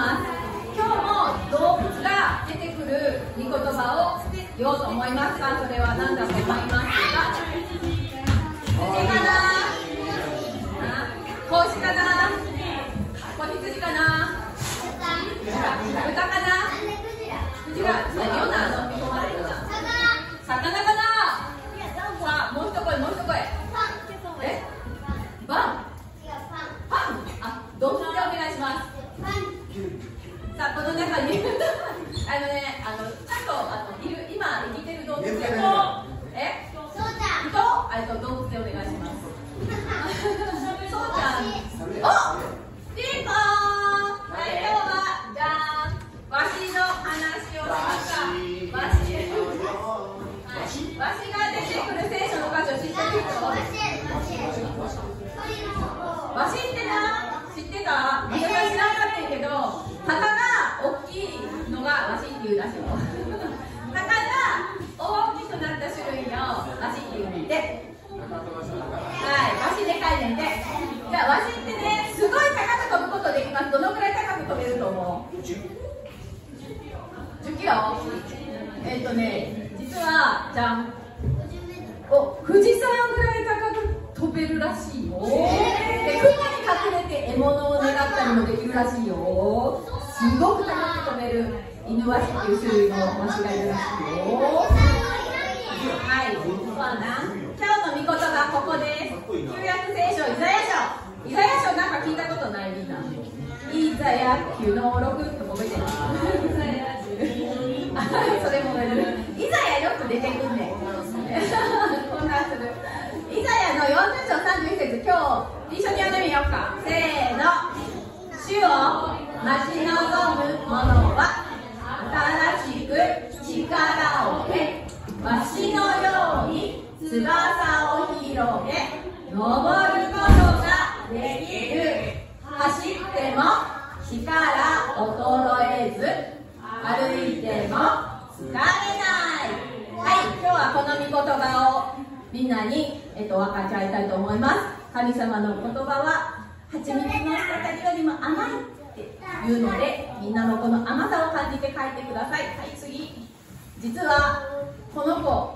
ます。今日も動物が出てくる御言葉を言おうと思いますが、それは何だと思いますか？羊かな？子牛かな？子羊かな？豚かな？クジラ、何をなの？魚かな？さあ、もう一声、もう一声。パン。パン。あ、動物でお願いします。さあ、この中にちゃんと今生きてる動物で人？動物でお願いします。そうちゃん。お、ピンポーン。はい、今日はじゃあわしの話をしますか。わしが出てくる聖書の箇所知ってる人？わしってな、知ってた？私は知らなかったけど、鷹が大きいのがわしっていうらしいの。鷹が大きくなった種類のわしっていうねんで、はい、わしでかいねんで。じゃあわしってね、すごい高く飛ぶことできます。どのくらい高く飛べると思う？10キロ？実はじゃん、富士山ぐらい高く飛べるらしいよ。で、雲に隠れて獲物を狙ったりもできるらしいよ。すごく高く飛べるイヌワシっていう種類のワシがいるらしいよ。はい、そうだな。今日の御言葉ここです。旧約聖書イザヤ書。イザヤ書なんか聞いたことない？みんなイザヤ9の6と覚えてる？それも覚えてる。イザヤよく出てくんねん。こんなんする。イザヤの40章31節、今日一緒に読んでみようか。せーの。主を待ち望む者は新しく力を得、わしのように翼を広げ、登ることができる。走っても力衰えず、歩いても疲れない。はい、今日はこの御言葉をみんなに、分かち合いたいと思います。神様の言葉は蜂蜜の滴よりも甘いっていうので、みんなもこの甘さを感じて書いてください。はい、次。実はこの子、はい、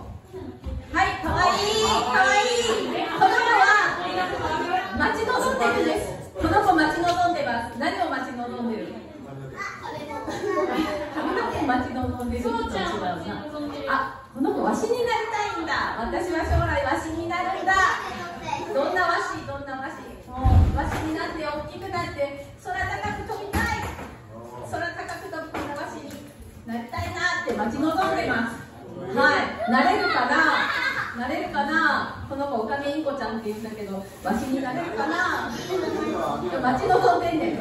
かわいいかわいい。この子は待ち望んでるんです。この子待ち望んでます。何を待ち望んでる？髪の毛待ち望んでる人と違うな。あ、この子わしになりたいんだ。私は将来わしになるんだ。どんなわし？どんなわし？もうわしになって大きくなって空高く飛びたい。空高く飛ぶこのわしになりたいなって待ち望んでます。はい、なれるかな？なれるかな？この子オカメインコちゃんって言うんだけど、わしになれるかな？待ち望んでんねん。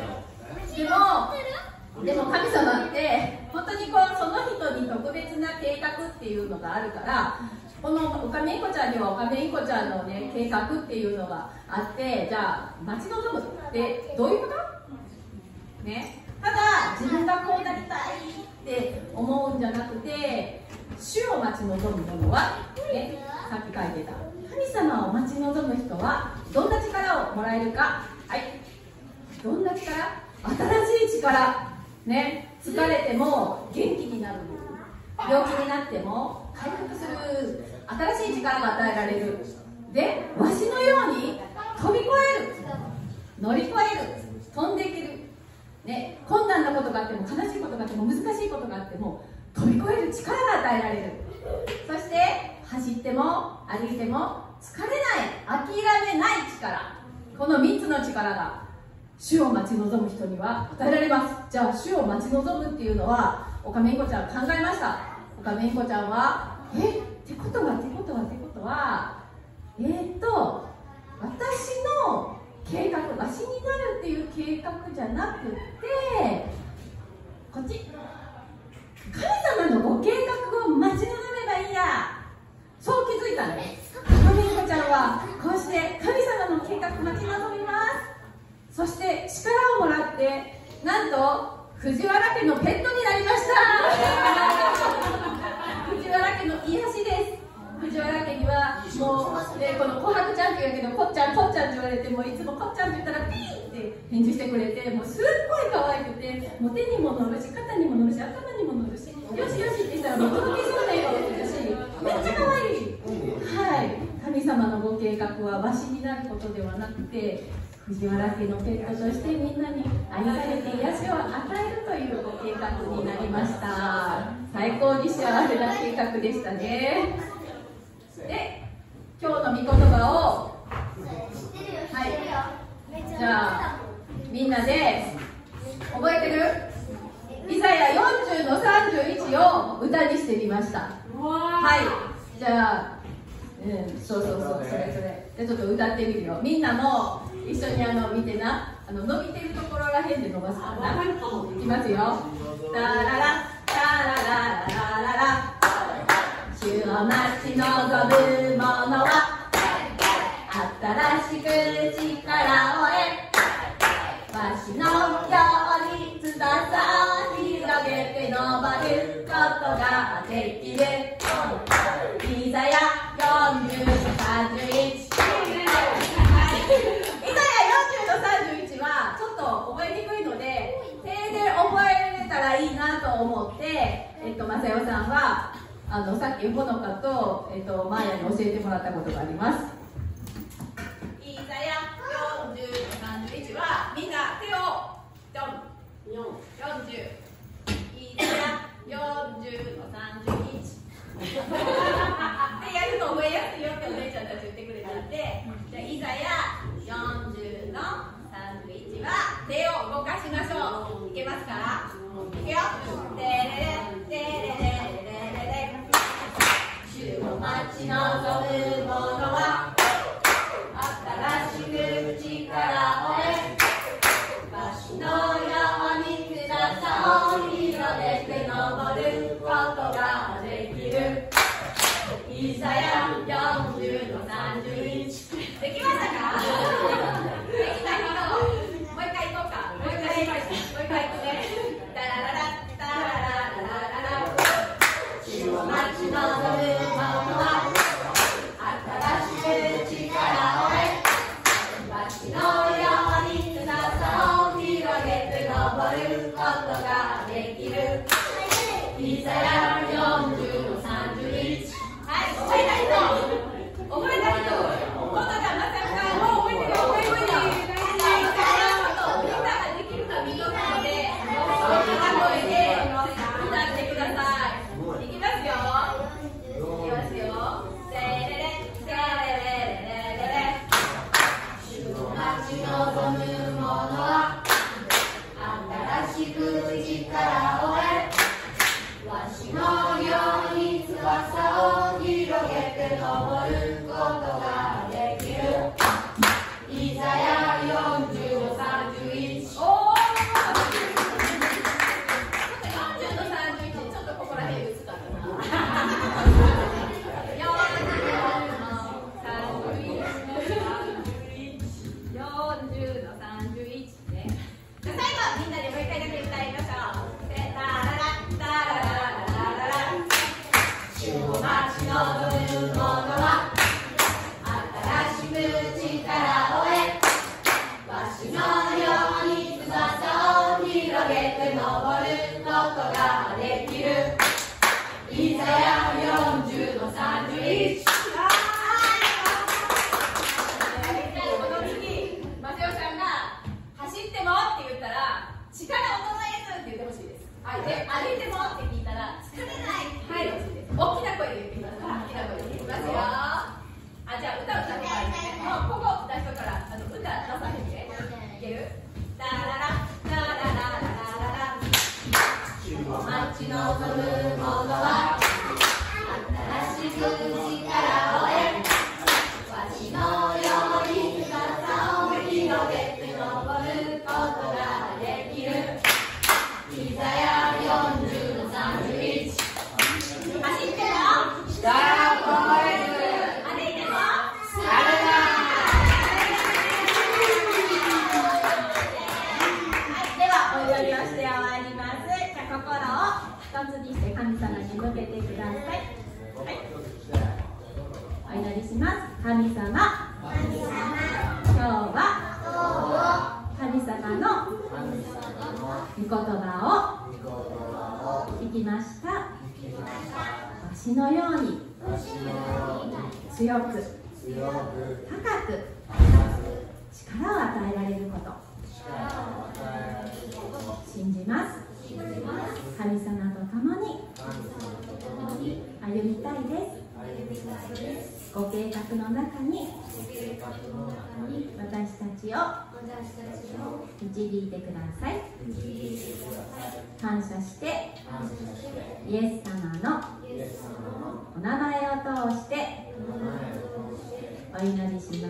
でも神様って本当にその人に特別な計画っていうのがあるから、このオカメインコちゃんにはオカメインコちゃんのね計画っていうのがあって、じゃあ待ち望むってどういうことね。ただ自分がこうなりたいって思うんじゃなくて、主を待ち望む者は、ね、さっき書いてた神様を待ち望む人はどんな力をもらえるか。はい、どんな力？新しい力ね。疲れても元気になる。病気になっても回復する新しい力が与えられる。で、わしのように飛び越える、乗り越える、飛んでいける、ね、困難なことがあっても悲しいことがあっても難しいことがあっても飛び越える力が与えられる。そして走っても歩いても疲れない、諦めない力。この3つの力が主を待ち望む人には与えられます。じゃあ主を待ち望むっていうのはオカメインコちゃん考えました。オカメインコちゃんはってことは私の計画、わしになるっていう計画じゃなくて、こっち、神様のご計画を待ち望めばいいや。そう気づいたのね。オカメインコちゃんはこうして神様の計画待ち望みます。そして力をもらって、なんと藤原家のペットになりました藤原家の癒しです。藤原家にはもう、この琥珀ちゃんって言うけど、こっちゃんこっちゃんって言われて、もいつもこっちゃんって言ったらピーって返事してくれて、もうすっごい可愛くて、もう手にも乗るし、肩にも乗るし、頭にも乗るし、よしよしってしたら、もう届きそうな笑顔ですし、めっちゃ可愛い。はい、神様のご計画はわしになることではなくて、藤原家のペットとしてみんなに愛されて癒しを与えるというご計画になりました。最高に幸せな計画でしたね。で、今日の御言葉を、はい、じゃあみんなで覚えてる？イザヤ40の31を歌にしてみました。はい、じゃあ、そう、それでちょっと歌ってみるよ。みんなも一緒に見てな、伸びてるところらへんで伸ばすからな。いきますよ。タララタラララララ、主を待ち望む者は新しく力を得、わしのように翼を広げて登ることができる。イザヤ40の31、イザヤ40の31はちょっと覚えにくいので、手で覚えれたらいいなと思って、マサヨさんはさっきほのかと、マーヤに教えてもらったことがあります。イザヤ40の31はみんな手を40、イザヤ40の31でやると覚えやすいよってお姉ちゃんたち言ってくれたんで、じゃあイザヤ40の31は手を動かしましょう。いけますか？いくよ。テレレテレレレレレ、主を待ち望む者は御言葉を聞きました。わしのように強く高く力を与えられること信じます。神様と共に歩みたいです。ご計画の中に私たちを導いてください。感謝してイエス様のお名前を通してお祈りします。